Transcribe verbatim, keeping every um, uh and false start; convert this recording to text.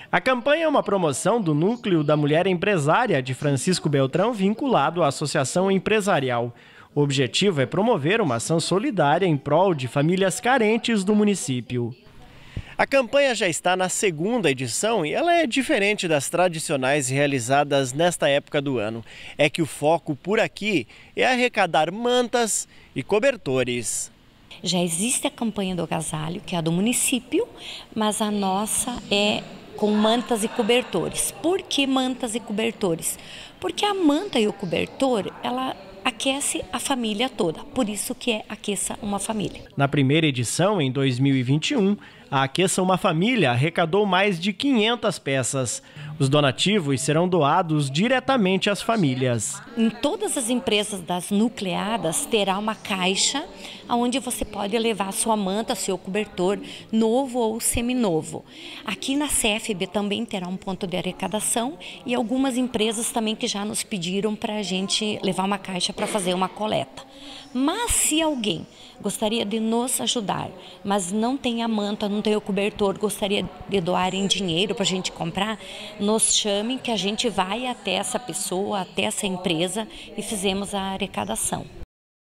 A campanha é uma promoção do Núcleo da Mulher Empresária de Francisco Beltrão, vinculado à Associação Empresarial. O objetivo é promover uma ação solidária em prol de famílias carentes do município. A campanha já está na segunda edição e ela é diferente das tradicionais realizadas nesta época do ano. É que o foco por aqui é arrecadar mantas e cobertores. Já existe a campanha do agasalho, que é a do município, mas a nossa é com mantas e cobertores. Por que mantas e cobertores? Porque a manta e o cobertor, ela aquece a família toda, por isso que é Aqueça uma Família. Na primeira edição, em dois mil e vinte e um, a Aqueça uma Família arrecadou mais de quinhentas peças. Os donativos serão doados diretamente às famílias. Em todas as empresas das nucleadas terá uma caixa onde você pode levar sua manta, seu cobertor, novo ou seminovo. Aqui na C F B também terá um ponto de arrecadação e algumas empresas também que já nos pediram para a gente levar uma caixa para fazer uma coleta. Mas se alguém gostaria de nos ajudar, mas não tem a manta, não tem o cobertor, gostaria de doar em dinheiro para a gente comprar, nos chame que a gente vai até essa pessoa, até essa empresa e fizemos a arrecadação.